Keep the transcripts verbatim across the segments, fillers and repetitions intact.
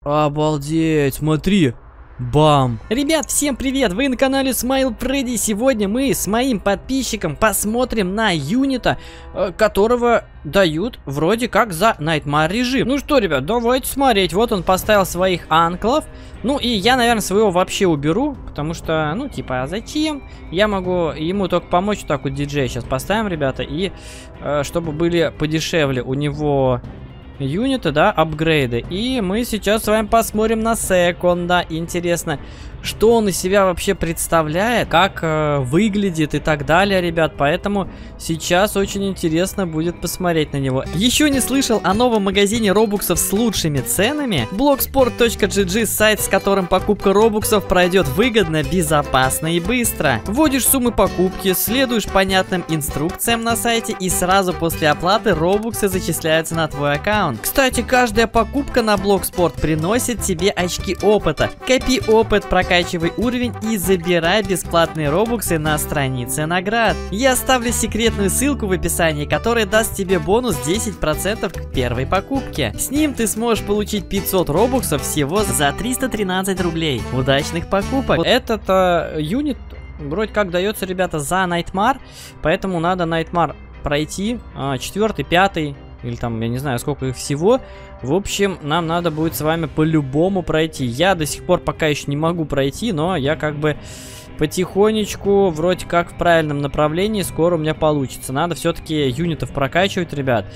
Обалдеть, смотри. Бам! Ребят, всем привет! Вы на канале Smile Freddy. Сегодня мы с моим подписчиком посмотрим на юнита, которого дают вроде как за Nightmare режим. Ну что, ребят, давайте смотреть. Вот он поставил своих анклов. Ну и я, наверное, своего вообще уберу, потому что, ну типа, а зачем? Я могу ему только помочь. Так вот диджей сейчас поставим, ребята, и э, чтобы были подешевле у него юниты, да, апгрейды. И мы сейчас с вами посмотрим на секонда. Интересно, что он из себя вообще представляет, как э, выглядит и так далее, ребят. Поэтому сейчас очень интересно будет посмотреть на него. Еще не слышал о новом магазине робуксов с лучшими ценами? блокспорт точка джи джи, сайт, с которым покупка робуксов пройдет выгодно, безопасно и быстро. Вводишь суммы покупки, следуешь понятным инструкциям на сайте, и сразу после оплаты робуксы зачисляются на твой аккаунт. Кстати, каждая покупка на Блокспорт приносит тебе очки опыта. Копи опыт, прокачивай уровень и забирай бесплатные робуксы на странице наград. Я оставлю секретную ссылку в описании, которая даст тебе бонус десять процентов к первой покупке. С ним ты сможешь получить пятьсот робуксов всего за триста тринадцать рублей. Удачных покупок! Этот э, юнит вроде как дается, ребята, за Nightmare, поэтому надо Nightmare пройти, э, четвертый, пятый, или там, я не знаю, сколько их всего. В общем, нам надо будет с вами по-любому пройти. Я до сих пор пока еще не могу пройти, но я как бы потихонечку, вроде как в правильном направлении, скоро у меня получится. Надо все-таки юнитов прокачивать, ребят.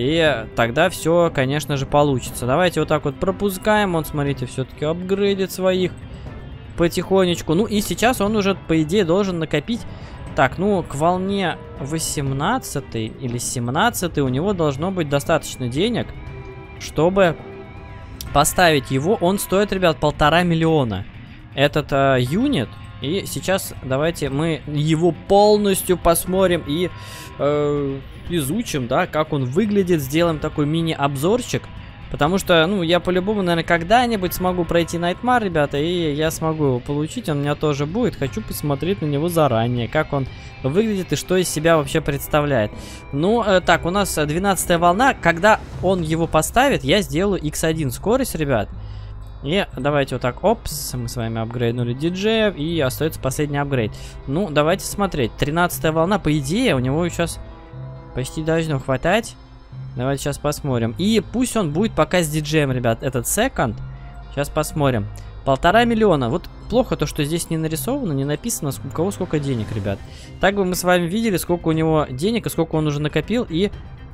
И тогда все, конечно же, получится. Давайте вот так вот пропускаем. Он, смотрите, все-таки апгрейдит своих потихонечку. Ну и сейчас он уже, по идее, должен накопить. Так, ну, к волне восемнадцатой или семнадцатой у него должно быть достаточно денег, чтобы поставить его. Он стоит, ребят, полтора миллиона. Этот э, юнит. И сейчас давайте мы его полностью посмотрим и э, изучим, да, как он выглядит. Сделаем такой мини-обзорчик. Потому что, ну, я по-любому, наверное, когда-нибудь смогу пройти Nightmare, ребята, и я смогу его получить, он у меня тоже будет. Хочу посмотреть на него заранее, как он выглядит и что из себя вообще представляет. Ну, э, так, у нас двенадцатая волна. Когда он его поставит, я сделаю икс один скорость, ребят. И давайте вот так, опс, мы с вами апгрейднули диджея, и остается последний апгрейд. Ну, давайте смотреть. тринадцатая волна, по идее, у него сейчас почти должно хватать. Давайте сейчас посмотрим. И пусть он будет пока с диджеем, ребят, этот секонд. Сейчас посмотрим. Полтора миллиона. Вот плохо то, что здесь не нарисовано, не написано, у кого сколько денег, ребят. Так бы мы с вами видели, сколько у него денег и сколько он уже накопил. И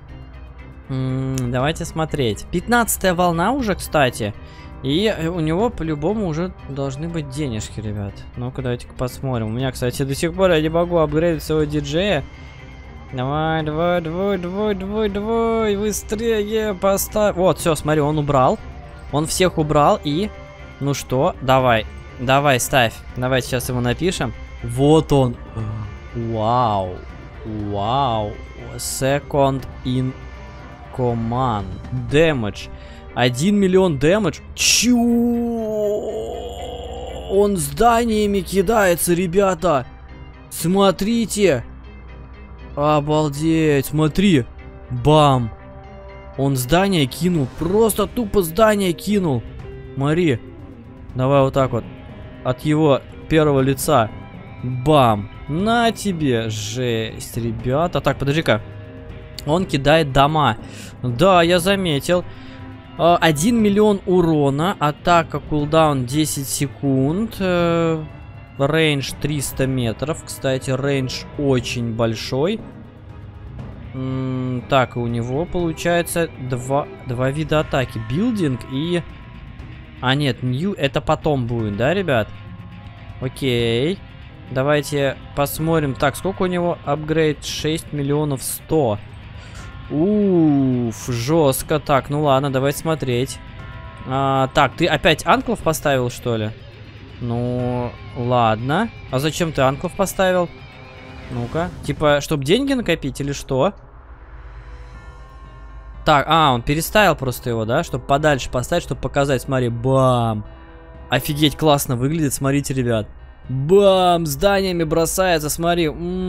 М-м, давайте смотреть. пятнадцатая волна уже, кстати. И у него по-любому уже должны быть денежки, ребят. Ну-ка, давайте-ка посмотрим. У меня, кстати, до сих пор я не могу апгрейдить своего диджея. Давай, давай, давай, давай, давай, давай, быстрее поставь. Вот, все, смотри, он убрал. Он всех убрал и... Ну что, давай, давай, ставь. Давайте сейчас его напишем. Вот он. Вау. Вау. Second in command. Damage. один миллион damage. Чё? Он зданиями кидается, ребята. Смотрите. Обалдеть, смотри. Бам. Он здание кинул. Просто тупо здание кинул. Смотри. Давай вот так вот. От его первого лица. Бам. На тебе. Жесть, ребята. Так, подожди-ка. Он кидает дома. Да, я заметил. один миллион урона. Атака, кулдаун десять секунд. Рейндж триста метров. Кстати, рейндж очень большой. М -м так, у него получается два, два вида атаки. Билдинг и... А, нет, нью это потом будет, да, ребят? Окей. Давайте посмотрим. Так, сколько у него апгрейд? шесть миллионов сто. Уф, жестко. Так, ну ладно, давай смотреть. А, так, ты опять анклов поставил, что ли? Ну, ладно. А зачем ты анклов поставил? Ну-ка. Типа, чтобы деньги накопить или что? Так, а, он переставил просто его, да? Чтобы подальше поставить, чтобы показать. Смотри, бам. Офигеть, классно выглядит, смотрите, ребят. Бам, зданиями бросается, смотри.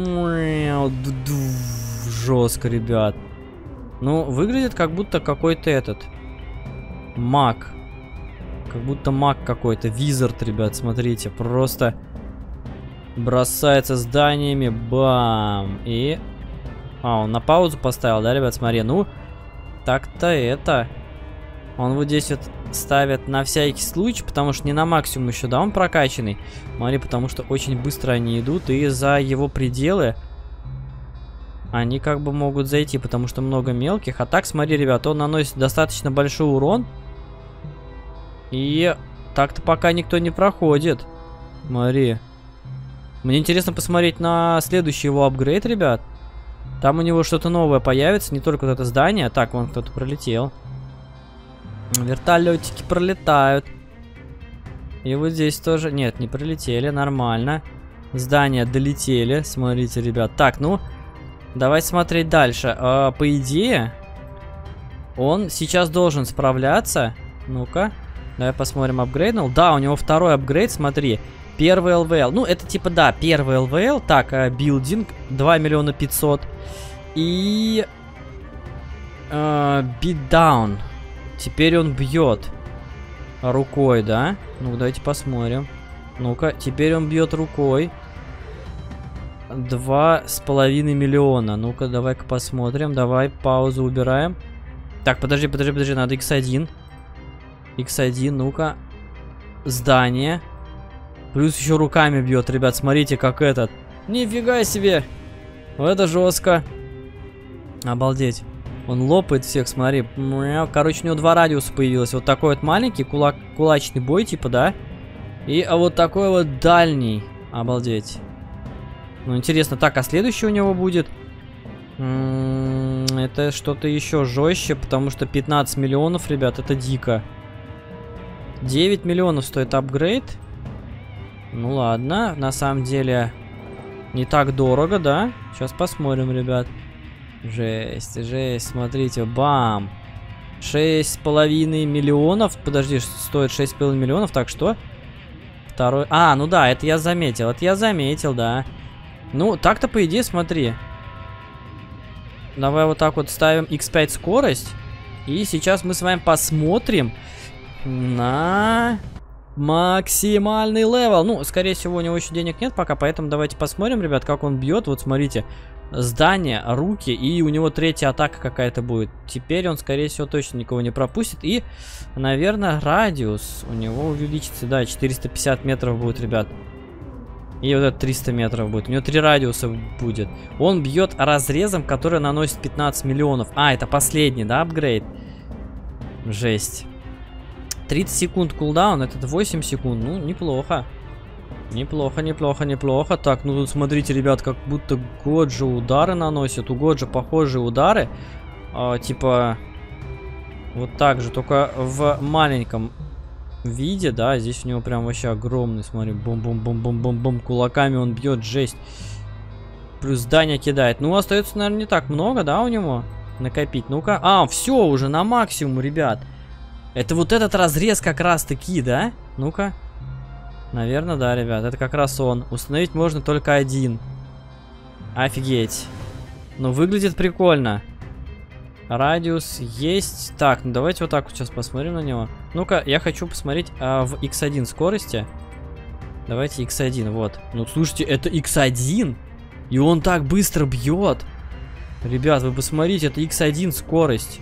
Жестко, ребят. Ну, выглядит как будто какой-то этот... Маг. Как будто маг какой-то, визард, ребят, смотрите. Просто бросается зданиями, бам. И... А, он на паузу поставил, да, ребят, смотри. Ну, так-то это... Он вот здесь вот ставит на всякий случай, потому что не на максимум еще, да, он прокачанный. Смотри, потому что очень быстро они идут, и за его пределы они как бы могут зайти, потому что много мелких. А так, смотри, ребят, он наносит достаточно большой урон. И так-то пока никто не проходит. Смотри. Мне интересно посмотреть на следующий его апгрейд, ребят. Там у него что-то новое появится, не только вот это здание. Так, вон кто-то пролетел. Вертолетики пролетают. И вот здесь тоже... Нет, не пролетели, нормально. Здания долетели, смотрите, ребят. Так, ну, давайте смотреть дальше. А, по идее, он сейчас должен справляться. Ну-ка, давай посмотрим, апгрейднул. Да, у него второй апгрейд, смотри. Первый эл ви эл. Ну, это типа, да, первый эл ви эл. Так, билдинг, два миллиона пятьсот. И... Битдаун. Теперь он бьет рукой, да? Ну, давайте посмотрим. Ну-ка, теперь он бьет рукой. Два с половиной миллиона. Ну-ка, давай-ка посмотрим. Давай, паузу убираем. Так, подожди, подожди, подожди, надо икс один. икс один, ну-ка. Здание. Плюс еще руками бьет, ребят, смотрите, как этот. Нифига себе. Это жестко. Обалдеть. Он лопает всех, смотри. Короче, у него два радиуса появилось. Вот такой вот маленький, кулак, кулачный бой, типа, да? И а вот такой вот дальний. Обалдеть. Ну, интересно. Так, а следующий у него будет... М-м, это что-то еще жестче, потому что пятнадцать миллионов, ребят, это дико. девять миллионов стоит апгрейд. Ну, ладно. На самом деле, не так дорого, да? Сейчас посмотрим, ребят. Жесть, жесть, смотрите, бам. шесть с половиной миллионов. Подожди, стоит шесть с половиной миллионов, так что? Второй... А, ну да, это я заметил, это я заметил, да. Ну, так-то, по идее, смотри. Давай вот так вот ставим икс пять скорость. И сейчас мы с вами посмотрим на максимальный левел. Ну, скорее всего, у него еще денег нет пока, поэтому давайте посмотрим, ребят, как он бьет. Вот смотрите. Здание, руки, и у него третья атака какая-то будет. Теперь он, скорее всего, точно никого не пропустит. И, наверное, радиус у него увеличится. Да, четыреста пятьдесят метров будет, ребят. И вот это триста метров будет. У него три радиуса будет. Он бьет разрезом, который наносит пятнадцать миллионов. А, это последний, да, апгрейд? Жесть. тридцать секунд кулдаун, это восемь секунд. Ну, неплохо. Неплохо, неплохо, неплохо. Так, ну тут смотрите, ребят, как будто Годжо удары наносит. У Годжо похожие удары. А, типа, вот так же, только в маленьком виде, да. Здесь у него прям вообще огромный, смотри. Бум-бум-бум-бум-бум-бум. Кулаками он бьет, жесть. Плюс здание кидает. Ну, остается, наверное, не так много, да, у него накопить. Ну-ка. А, все, уже на максимум, ребят. Это вот этот разрез как раз-таки, да? Ну-ка. Наверное, да, ребят. Это как раз он. Установить можно только один. Офигеть. Ну, выглядит прикольно. Радиус есть. Так, ну давайте вот так вот сейчас посмотрим на него. Ну-ка, я хочу посмотреть а, в икс один скорости. Давайте икс один, вот. Ну, слушайте, это икс один? И он так быстро бьет. Ребят, вы посмотрите, это икс один скорость.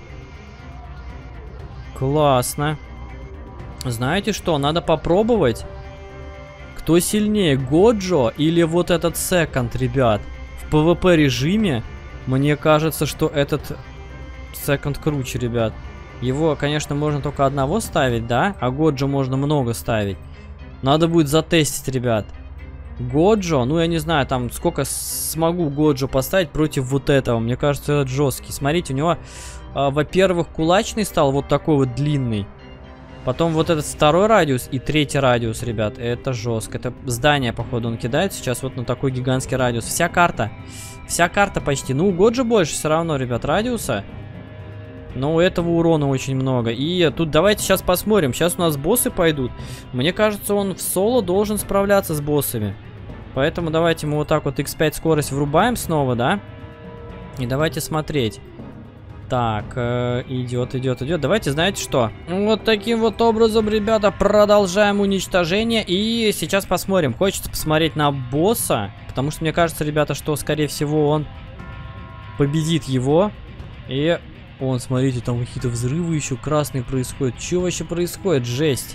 Классно. Знаете что, надо попробовать. Кто сильнее, Годжо или вот этот секонд, ребят? В пэ вэ пэ режиме, мне кажется, что этот секонд круче, ребят. Его, конечно, можно только одного ставить, да? А Годжо можно много ставить. Надо будет затестить, ребят. Годжо, ну я не знаю, там сколько смогу Годжо поставить против вот этого. Мне кажется, этот жесткий. Смотрите, у него, э, во-первых, кулачный стал вот такой вот длинный. Потом вот этот второй радиус и третий радиус, ребят. Это жестко. Это здание, походу, он кидает сейчас вот на такой гигантский радиус. Вся карта. Вся карта почти. Ну, у Годжо больше все равно, ребят, радиуса. Но у этого урона очень много. И тут давайте сейчас посмотрим. Сейчас у нас боссы пойдут. Мне кажется, он в соло должен справляться с боссами. Поэтому давайте мы вот так вот икс пять скорость врубаем снова, да? И давайте смотреть. Так, э, идет, идет, идет. Давайте, знаете что? Вот таким вот образом, ребята, продолжаем уничтожение. И сейчас посмотрим. Хочется посмотреть на босса. Потому что мне кажется, ребята, что, скорее всего, он победит его. И... Вон, смотрите, там какие-то взрывы еще красные происходят. Что вообще происходит? Жесть.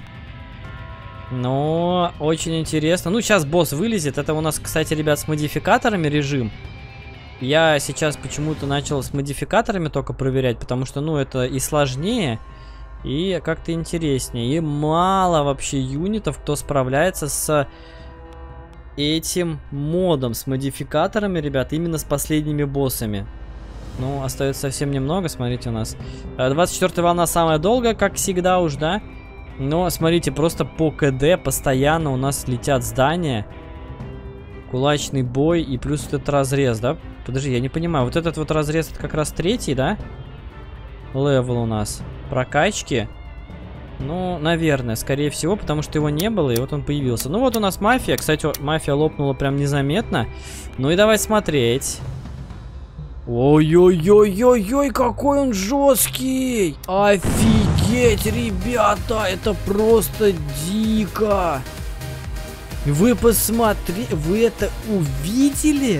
Но очень интересно. Ну, сейчас босс вылезет. Это у нас, кстати, ребят, с модификаторами режим. Я сейчас почему-то начал с модификаторами только проверять, потому что, ну, это и сложнее, и как-то интереснее. И мало вообще юнитов, кто справляется с этим модом, с модификаторами, ребят, именно с последними боссами. Ну, остается совсем немного, смотрите у нас. двадцать четвёртая волна самая долгая, как всегда уж, да? Но, смотрите, просто по КД постоянно у нас летят здания. Кулачный бой и плюс вот этот разрез, да? Подожди, я не понимаю. Вот этот вот разрез, это как раз третий, да? Левел у нас. Прокачки. Ну, наверное, скорее всего, потому что его не было, и вот он появился. Ну, вот у нас мафия. Кстати, мафия лопнула прям незаметно. Ну и давай смотреть. Ой-ой-ой-ой-ой, какой он жесткий! Офигеть, ребята, это просто дико! Вы посмотрите, вы это увидели?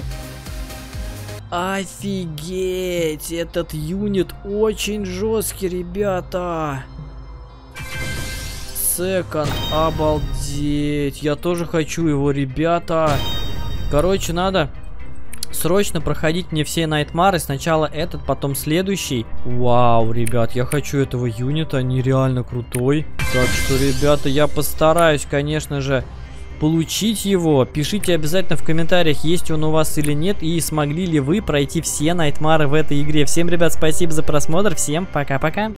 Офигеть, этот юнит очень жесткий, ребята! Секонд, обалдеть, я тоже хочу его, ребята! Короче, надо... Срочно проходить мне все найтмары. Сначала этот, потом следующий. Вау, ребят, я хочу этого юнита. Нереально крутой. Так что, ребята, я постараюсь, конечно же, получить его. Пишите обязательно в комментариях, есть он у вас или нет. И смогли ли вы пройти все найтмары в этой игре. Всем, ребят, спасибо за просмотр. Всем пока-пока.